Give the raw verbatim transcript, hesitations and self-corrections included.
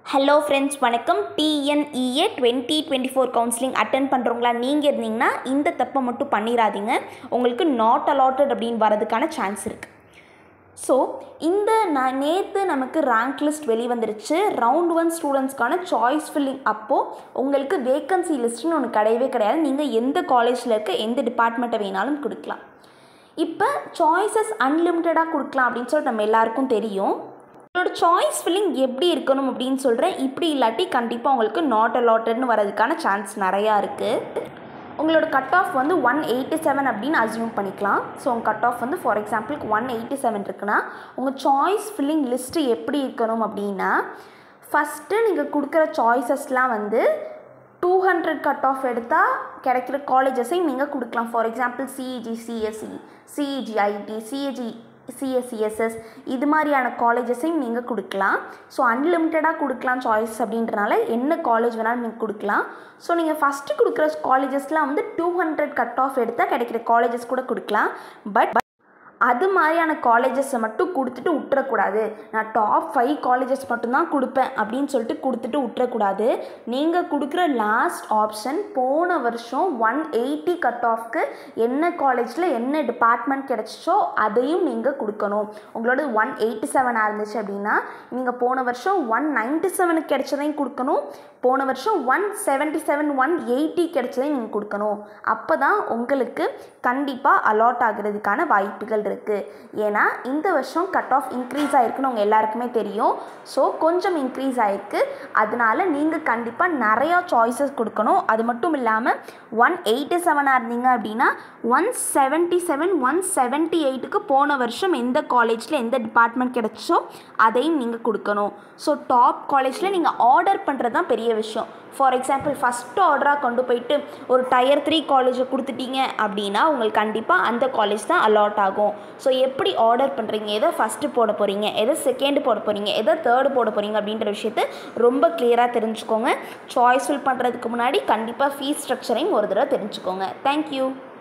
Hello friends, வணக்கம். TNEA twenty twenty four counselling attend பண்ணுறவங்களா நீங்கள் இருந்தீங்கன்னா இந்த தப்பை மட்டும் பண்ணிடாதீங்க. உங்களுக்கு நாட் அலாட்டட் அப்படின்னு வரதுக்கான சான்ஸ் இருக்குது. ஸோ இந்த நான் நேற்று நமக்கு ரேங்க் லிஸ்ட் வெளிவந்துருச்சு. ரவுண்ட் ஒன் ஸ்டூடெண்ட்ஸ்க்கான சாய்ஸ் ஃபில்லிங் அப்போது உங்களுக்கு வேக்கன்சி லிஸ்ட்டுன்னு ஒன்று கிடையவே கிடையாது. நீங்கள் எந்த காலேஜில் இருக்க எந்த டிபார்ட்மெண்ட்டை வேணாலும் கொடுக்கலாம். இப்போ சாய்ஸஸ் அன்லிமிட்டடாக கொடுக்கலாம் அப்படின்னு சொல்லிட்டு நம்ம எல்லாருக்கும் தெரியும். உங்களோட சாய்ஸ் ஃபில்லிங் எப்படி இருக்கணும் அப்படின்னு சொல்கிறேன். இப்படி இல்லாட்டி கண்டிப்பாக உங்களுக்கு நாட் அலாட்டட்னு வரதுக்கான சான்ஸ் நிறையா இருக்குது. உங்களோட கட் ஆஃப் வந்து ஒன் எயிட்டி செவன் அப்படின்னு அசியூம் பண்ணிக்கலாம். ஸோ உங்கள் கட் ஆஃப் வந்து ஃபார் எக்ஸாம்பிளுக்கு ஒன் எயிட்டி செவன் இருக்குன்னா உங்கள் சாய்ஸ் ஃபில்லிங் லிஸ்ட்டு எப்படி இருக்கணும் அப்படின்னா, ஃபஸ்ட்டு நீங்கள் கொடுக்குற சாய்ஸஸ்லாம் வந்து டூ ஹண்ட்ரட் கட் ஆஃப் எடுத்தால் கிடைக்கிற காலேஜஸையும் நீங்கள் கொடுக்கலாம். For example CEG CSC, CEG IT, CAG CSCSS இது மாதிரியான காலேஜஸையும் நீங்கள் கொடுக்கலாம். ஸோ அன்லிமிட்டடாக கொடுக்கலாம் சாய்ஸ் அப்படின்றனால என்ன காலேஜ் வேணாலும் நீங்கள் கொடுக்கலாம். ஸோ நீங்கள் ஃபஸ்ட்டு கொடுக்குற காலேஜஸ்லாம் வந்து டூ ஹண்ட்ரட் கட் ஆஃப் எடுத்தால் கிடைக்கிற காலேஜஸ் கூட கொடுக்கலாம். பட் அது மாதிரியான காலேஜஸை மட்டும் கொடுத்துட்டு விட்டுறக்கூடாது. நான் டாப் ஃபைவ் காலேஜஸ் மட்டும்தான் கொடுப்பேன் அப்படின்னு சொல்லிட்டு கொடுத்துட்டு விட்டுறக்கூடாது. நீங்கள் கொடுக்குற லாஸ்ட் ஆப்ஷன் போன வருஷம் ஒன் எயிட்டி கட் ஆஃப்க்கு என்ன காலேஜில் என்ன டிபார்ட்மெண்ட் கிடச்சிச்சோ அதையும் நீங்கள் கொடுக்கணும். உங்களோட ஒன் எயிட்டி செவனாக இருந்துச்சு அப்படின்னா நீங்கள் போன வருஷம் ஒன் நைன்ட்டி செவனுக்கு கிடைச்சதையும் கொடுக்கணும். போன வருஷம் one seventy seven one eighty கிடைச்சதையும் நீங்கள் கொடுக்கணும். அப்போ தான் உங்களுக்கு கண்டிப்பாக அலாட் ஆகிறதுக்கான வாய்ப்புகள் இருக்குது. ஏன்னா இந்த வருஷம் கட் ஆஃப் இன்க்ரீஸ் ஆகிருக்குன்னு உங்கள் எல்லாருக்குமே தெரியும். ஸோ கொஞ்சம் இன்க்ரீஸ் ஆகிருக்கு. அதனால நீங்கள் கண்டிப்பாக நிறையா சாய்ஸஸ் கொடுக்கணும். அது மட்டும் இல்லாமல் ஒன் எயிட்டி செவனாக இருந்தீங்க அப்படின்னா one seventy seven one seventy எயிட்டுக்கு போன வருஷம் எந்த காலேஜில் எந்த டிபார்ட்மெண்ட் கிடச்சோ அதையும் நீங்கள் கொடுக்கணும். ஸோ டாப் காலேஜில் நீங்கள் ஆர்டர் பண்ணுறது தான் பெரிய விஷயம். ஃபார் எக்ஸாம்பிள் ஃபஸ்ட்டு ஆர்டராக கொண்டு போயிட்டு ஒரு டயர் த்ரீ காலேஜை கொடுத்துட்டீங்க அப்படின்னா உங்களுக்கு கண்டிப்பாக அந்த காலேஜ் தான் அலாட் ஆகும். ஸோ எப்படி ஆர்டர் பண்ணுறீங்க, எதை ஃபஸ்ட்டு போட போகிறீங்க, எதை செகண்டு போட போகிறீங்க, எதை தேர்டு போட போகிறீங்க அப்படின்ற விஷயத்தை ரொம்ப கிளியராக தெரிஞ்சுக்கோங்க. சாய்ஸ் ஃபில் பண்ணுறதுக்கு முன்னாடி கண்டிப்பாக ஃபீஸ் ஸ்ட்ரக்சரையும் ஒரு தடவை தெரிஞ்சுக்கோங்க. தேங்க்யூ.